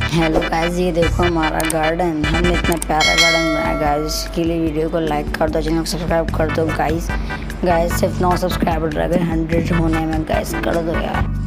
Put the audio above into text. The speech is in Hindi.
हेलो गाइस, ये देखो हमारा गार्डन। हमने इतना प्यारा गार्डन बनाया गाइस। इसके लिए वीडियो को लाइक कर दो, चैनल को सब्सक्राइब कर दो गाइस। सिर्फ 9 सब्सक्राइबर रह गए 100 होने में गाइस, कर दो यार।